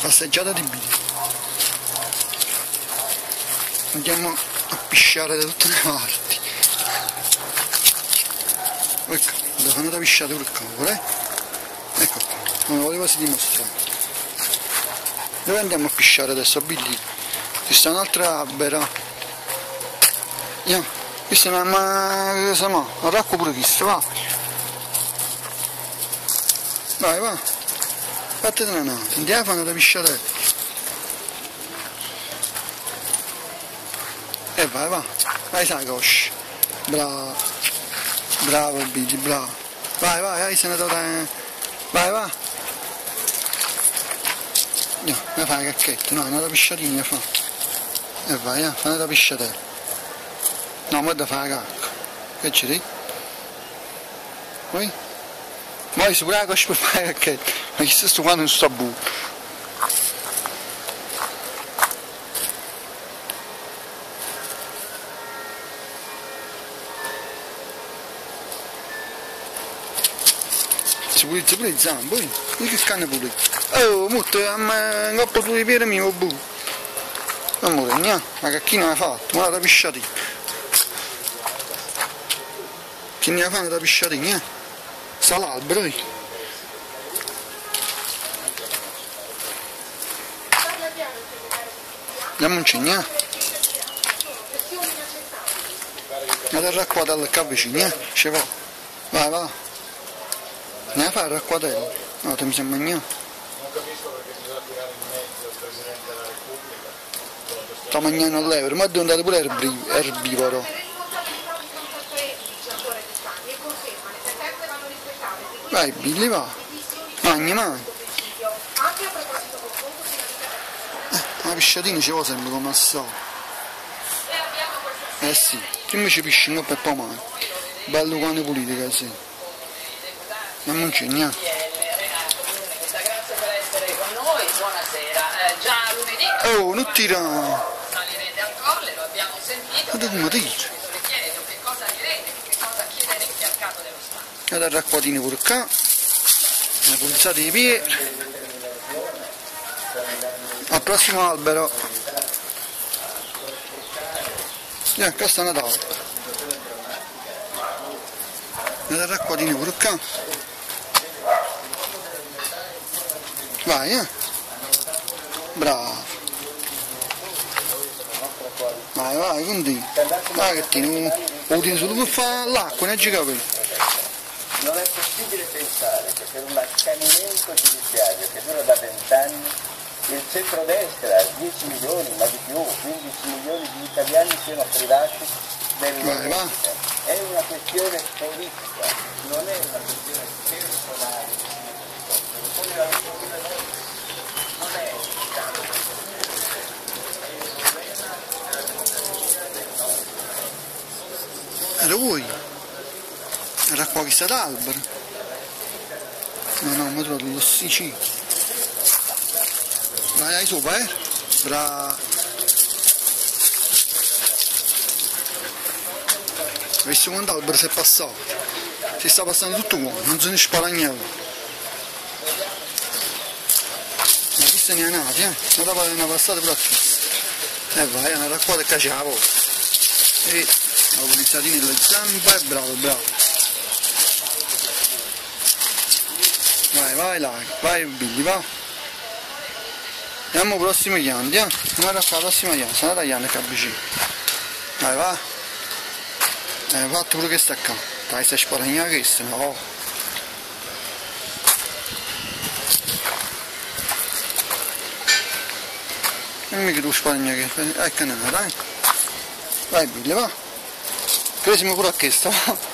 Passeggiata di Billy. Andiamo a pisciare da tutte le parti. Ecco, devo fare una pisciata per cavolo, ecco qua, come volevo quasi dimostrare. Dove andiamo a pisciare adesso? A Billy? Ci sta un'altra albera. Questa è una racco pure questa, va. Vai, va. Fatete una nave, andiamo a fare una pisciata. E vai, va. Vai, sai, cosci. Bravo. Bravo Billy, bravo. Vai, vai, se ne dà. Vai, va. No, mi fai cacchetta, no, una pisciatina fa. E vai, fai una pisciatella. No, ma da fare cacca. Che ci dici? Poi? Poi su quella coscia per fare cacchetta. Ma chissà sto quando non sto a bu. Si pulizza pure i zampi, poi che canne pulizza. Oh, molto, un coppo di piede mio, bu. Amore, ma che ne ha fatto? Ma la pisciatina. Chi ne ha fatto la pisciatina? Sta l'albero, andiamo in cigna. Vado a racquatare il capo vicino, ci va. Vai, va. Ne fai il racquatello? No, te mi sei mangiato. Sto mangiando all'euro, ma devo andare pure erbivoro. Vai Billy, va. Mangi. Una pisciatina ci vuole sempre come al solito. Eh sì, prima ci pisci un po' e poi male. Bello quando è pulito che sì. Non c'è niente. Grazie per essere con noi, buonasera. Già lunedì oh, non tira! salirete al colle, lo abbiamo sentito. Ma come tira? Che cosa direte, che cosa chiederete al capo dello Stato? Guarda il racquatino pure qua, una pulizata di piedi. Al prossimo albero. Qua sta una tavola. Guarda il racquatino pure qua. Vai, bravo. Vai, quindi. Vai che tieni, lo tieni solo per fare l'acqua, ne capelli. Non è possibile pensare che per un accanimento giudiziario che dura da 20 anni il centrodestra, 10 milioni, ma di più, 15 milioni di italiani siano privati del va. È una questione politica, non è una questione personale. Non è, Era voi? Era qua chissà d'albero? No, ma trovo l'ossicino. Vai sopra, bravo. Hai visto quanto albero si è passato? Si sta passando tutto qua, non se ne spalagnato. Ma questa ne è nata, non la una passata per qui. E vai, una racquata e cacciavo. E la pulizzatina nelle zampe, bravo. Vai là, vai Billy, va. Andiamo al prossimo piano, andiamo a fare la prossima piano, se no tagliando che vicino. Vai, va. Fatto pure questa qua. Dai, stai sparagnando questa, no. Non mi che tu sparagnare che. Ecco, no, dai. Vai Billy, va. Cresimo pure a questa, va.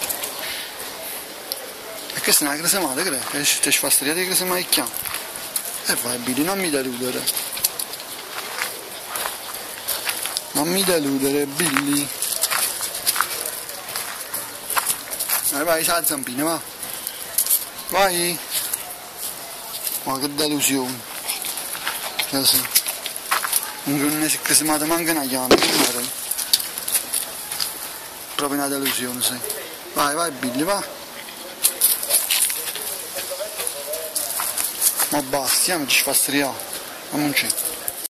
E questa è una cresemata, credo, che ti fa stare di cresemata chiama. E vai Billy, non mi deludere. Non mi deludere, Billy. Vai, sai zampine, va. Vai. Ma che delusione. Adesso. Non si è cresemata manca una chiama, proprio una delusione, sì. Vai Billy, va. Ma basta, mi ci fa striare. a Monci.